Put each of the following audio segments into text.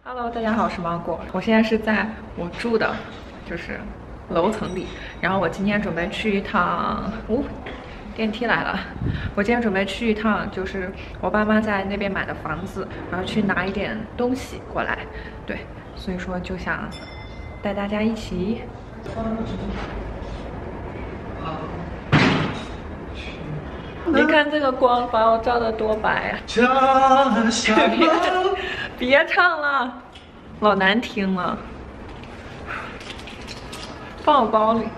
Hello， 大家好，我是芒果。我现在是在我住的，就是楼层里。然后我今天准备去一趟，电梯来了。我今天准备去一趟，就是我爸妈在那边买的房子，然后去拿一点东西过来。对，所以说就想带大家一起。你看这个光把我照得多白啊！别唱了，老难听了。放我包里。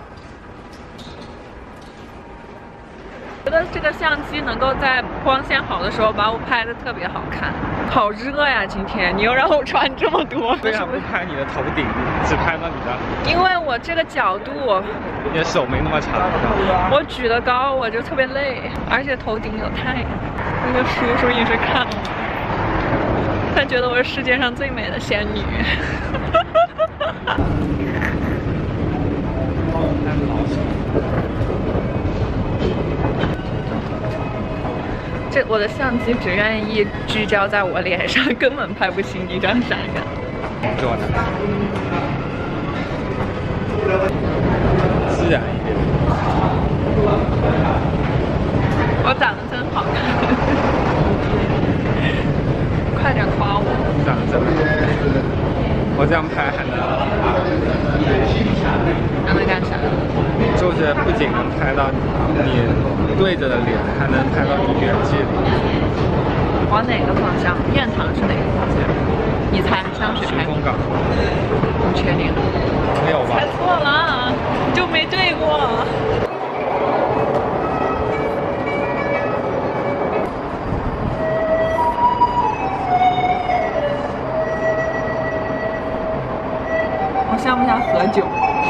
觉得这个相机能够在光线好的时候把我拍的特别好看。好热呀，今天你又让我穿这么多。 为啥不拍你的头顶，只拍到你的？ 因为我这个角度， 你的手没那么长。 我举得高，我就特别累，而且头顶有太阳。那个叔叔一直看我，他觉得我是世界上最美的仙女。我的相机只愿意聚焦在我脸上，根本拍不清一张傻样。 做的自然一点。 我长得真好看，快点夸我！ 长得真好。我这样拍还能干啥？ 就是不仅能拍到你对着的脸，还能拍到你远距离。 往哪个方向？雁塘是哪个方向？你猜，香水还是？ 新港。 你确定？ 没有吧？ 猜错了，就没对过。我像不像喝酒？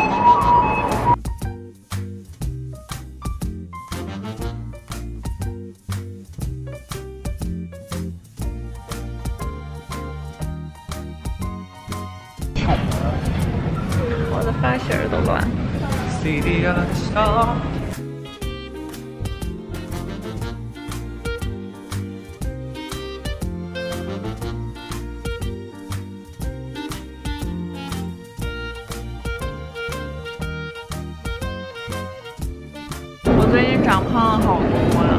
我的发型都乱。我最近长胖了好多啊！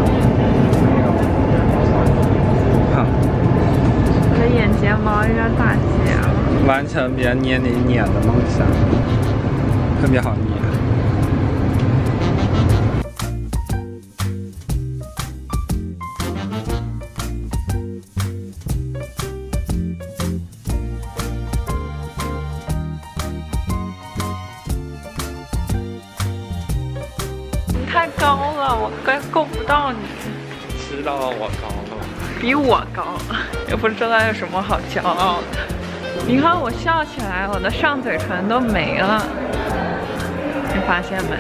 我的眼睫毛有点打结了。 完成别人捏你脸的梦想，特别好捏。 你太高了，我够不到你。 知道我高了。 比我高，也不知道有什么好骄傲的。你看我笑起来，我的上嘴唇都没了，你发现没？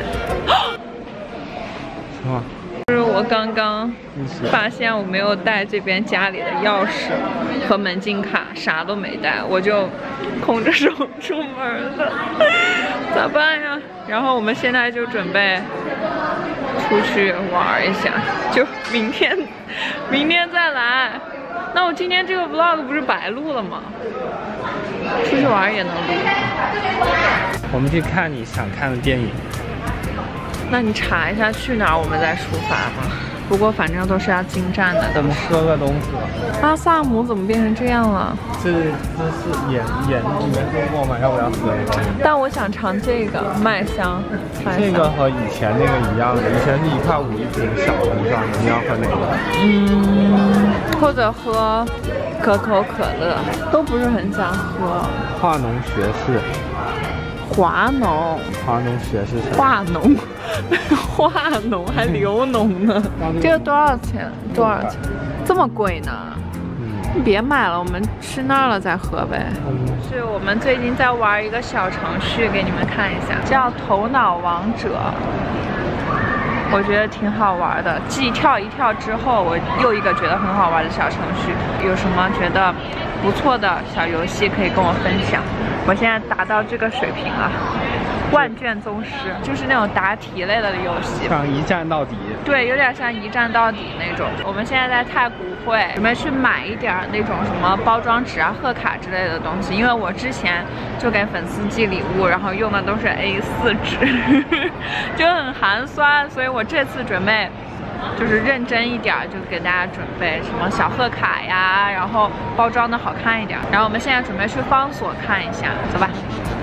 是吗？ 就是我刚刚发现我没有带这边家里的钥匙和门禁卡，啥都没带，我就空着手出门了，咋办呀？然后我们现在就准备出去玩一下，就明天再来。那我今天这个 vlog 不是白录了吗？出去玩也能录。 我们去看你想看的电影。 那你查一下去哪儿，我们再出发嘛。不过反正都是要进站的。 我们喝个东西吧。 巴萨姆怎么变成这样了？ 这是盐，你没喝过吗？要不要喝一个？ 但我想尝这个麦香。 这个和以前那个一样的，以前是1.5块一瓶小瓶装的，你要喝哪个？ 或者喝可口可乐，都不是很想喝。 化农学士。 华农学士。 化农，化农还流农呢。这个多少钱？多少钱？这么贵呢？你别买了，我们去那儿了再喝呗。是我们最近在玩一个小程序，给你们看一下，叫头脑王者。我觉得挺好玩的，继跳一跳之后，我又一个觉得很好玩的小程序。有什么觉得不错的小游戏可以跟我分享？ 我现在达到这个水平了，万卷宗师，就是那种答题类的游戏， 像一站到底。 对，有点像一站到底那种。我们现在在太古汇，准备去买一点那种什么包装纸啊、贺卡之类的东西，因为我之前就给粉丝寄礼物，然后用的都是 A4 纸，就很寒酸，所以我这次准备。就是认真一点，就给大家准备什么小贺卡呀，然后包装的好看一点。然后我们现在准备去方所看一下，走吧。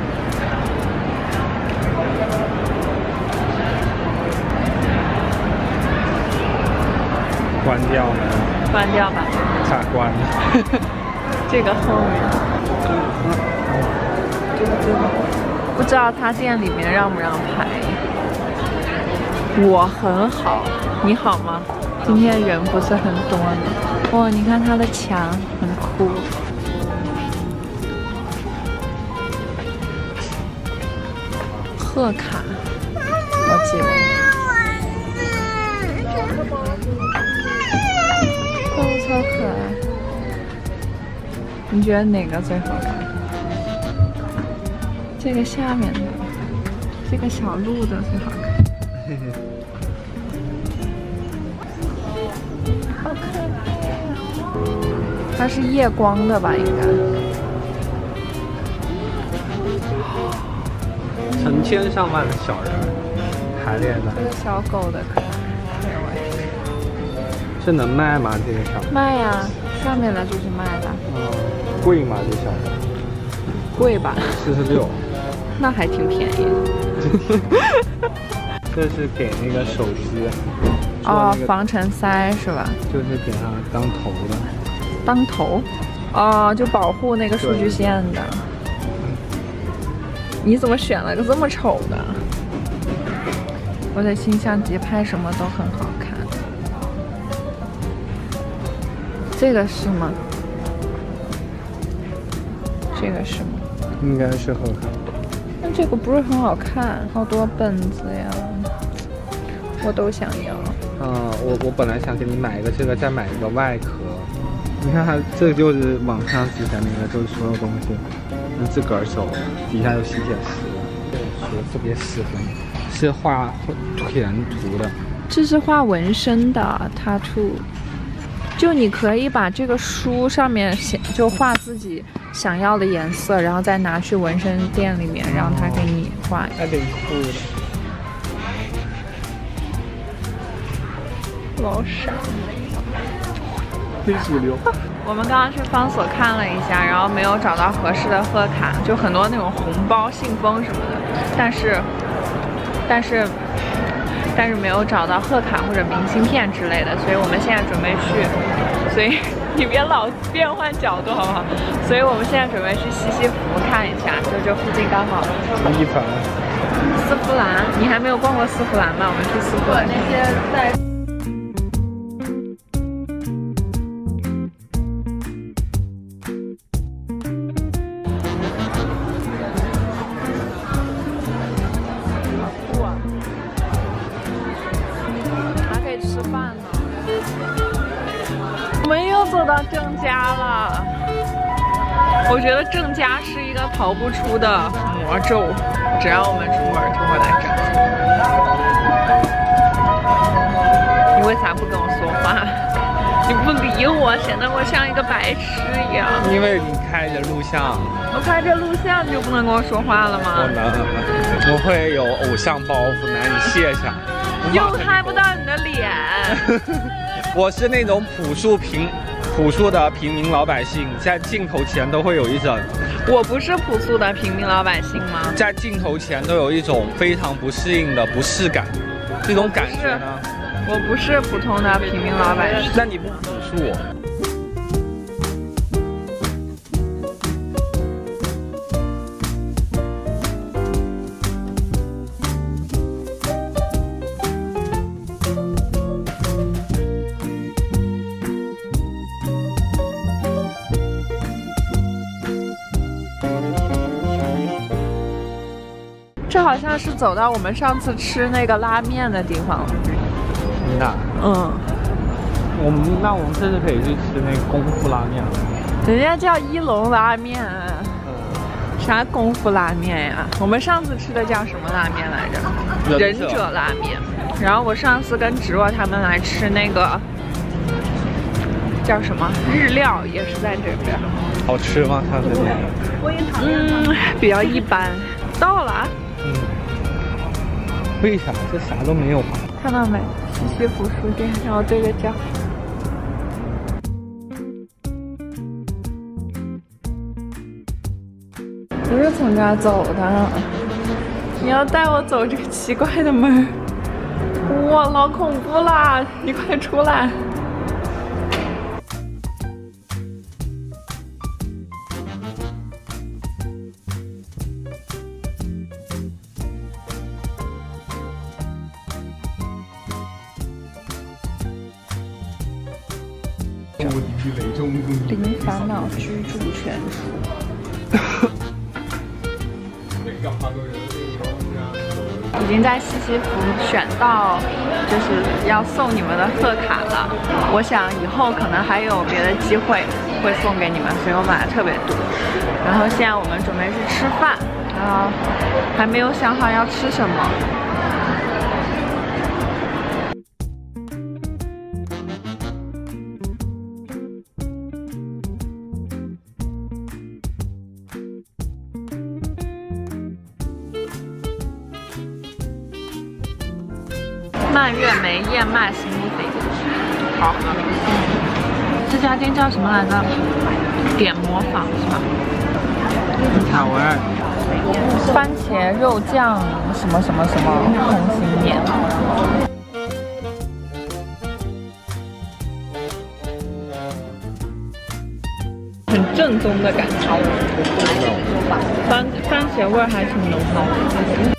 关掉了。 关掉吧。 咋关？ 这个后面。不知道他店里面让不让拍。我很好。你好吗？今天人不是很多呢。哇，你看它的墙很酷。贺卡，我记得。哦，超可爱。你觉得哪个最好看？这个下面的，这个小鹿的最好看。它是夜光的吧？应该。 成千上万的小人排列的。 这个小狗的可爱， 是能卖吗？这个小卖呀，上面的就是卖的。 贵吗？这小人？ 贵吧 46。 那还挺便宜的。 这是给那个手机。 哦，防尘塞是吧？ 就是给它当头的。 当头？哦，就保护那个数据线的。你怎么选了个这么丑的？我的新相机拍什么都很好看。这个是吗？这个是吗？ 应该是贺卡。 那这个不是很好看，好多本子呀，我都想要。 我本来想给你买一个这个，再买一个外壳。你看它这就是网上之前那个，就是所有东西用自个儿手，底下有吸铁石，这本书特别适合你，是画填图的。 这是画纹身的tattoo，就你可以把这个书上面就画自己想要的颜色，然后再拿去纹身店里面让他给你画。 还挺酷的。 老傻。 非主流。 我们刚刚去方所看了一下，然后没有找到合适的贺卡，就很多那种红包、信封什么的，但是没有找到贺卡或者明信片之类的，所以我们现在准备去，所以你别老变换角度好不好？所以我们现在准备去西西弗看一下，就这附近刚好。 一凡。 丝芙兰，你还没有逛过丝芙兰吗？我们去丝芙兰。那些在。我们又走到郑家了，我觉得郑家是一个逃不出的魔咒，只要我们出门就会来郑家。你为啥不跟我说话？你不理我，显得我像一个白痴一样。 因为你开着录像。 我开着录像，你就不能跟我说话了吗？ 不能，我会有偶像包袱，难以卸下。 又拍不到你的脸。 我是那种朴素的平民老百姓，在镜头前都会有一种。 我不是朴素的平民老百姓吗？ 在镜头前都有一种非常不适应的不适感，这种感觉呢？ 我不是普通的平民老百姓。 那你不朴素。 这好像是走到我们上次吃那个拉面的地方了。 那我们这次可以去吃那个功夫拉面了。 人家叫一龙拉面。 啥功夫拉面呀？我们上次吃的叫什么拉面来着？忍者拉面。然后我上次跟植若他们来吃那个叫什么日料，也是在这边。 好吃吗？它的面？ 比较一般。到了。 为啥？这啥都没有。 看到没？西西弗书店，让我对个焦。不是从这儿走的，你要带我走这个奇怪的门。哇，老恐怖啦！你快出来！零烦恼居住全书。已经在西西弗选到就是要送你们的贺卡了。我想以后可能还有别的机会会送给你们，所以我买的特别多。然后现在我们准备去吃饭，然后还没有想好要吃什么。蔓越莓燕麦 smoothie， 好喝。这家店叫什么来着？点模坊是吧？ 好哎。 番茄肉酱什么什么什么空心面。很正宗的感觉。番茄味还挺浓的。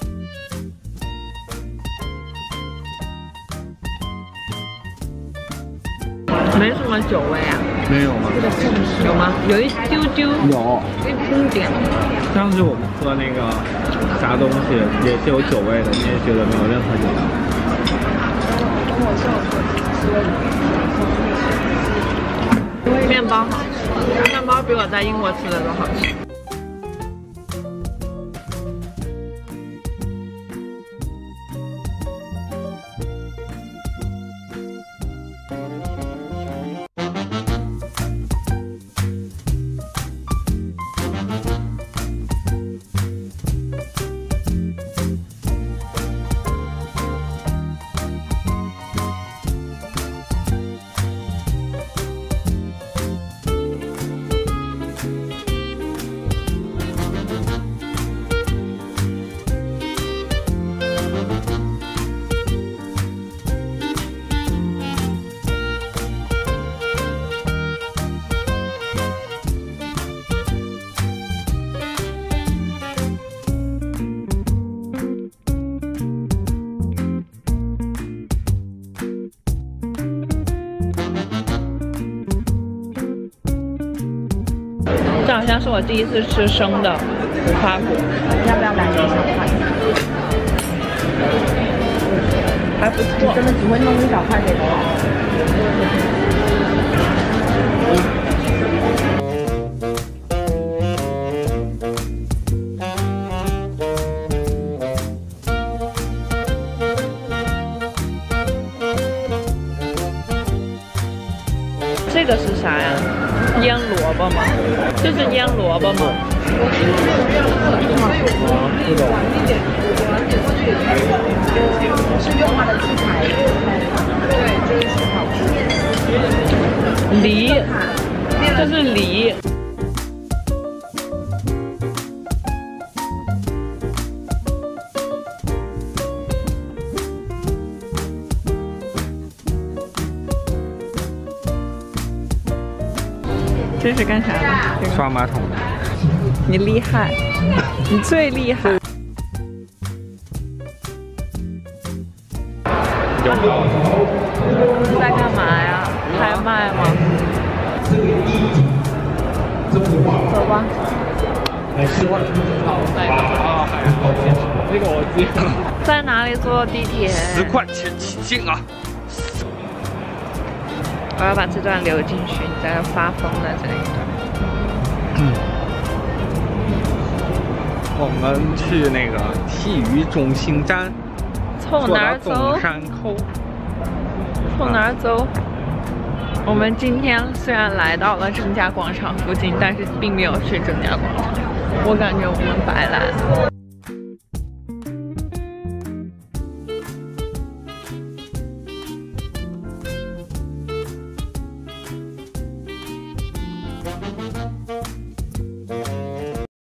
没什么酒味啊？ 没有吗？ 有吗？有一丢丢。 有。 一丁点。 上次我们喝那个啥东西也是有酒味的，你也觉得没有任何酒味。面包好吃，面包比我在英国吃的都好吃。这好像是我第一次吃生的无花果，要不要来点小块？还不错，真的只会弄一小块给我。这个是啥呀？腌萝卜吗？这是腌萝卜吗？是用它的器材。对，这是好吃。梨，这是梨。这是干啥的？ 刷马桶的。 你厉害，你最厉害。在干嘛呀？拍卖吗？走吧。10万。这个我记。在哪里坐地铁 ？10块钱起进啊！ 我要把这段留进去，你在这发疯的这一段。 我们去那个体育中心站， 从哪儿走？ 东山口。 从哪儿走？我们今天虽然来到了正佳广场附近，但是并没有去正佳广场。我感觉我们白来了。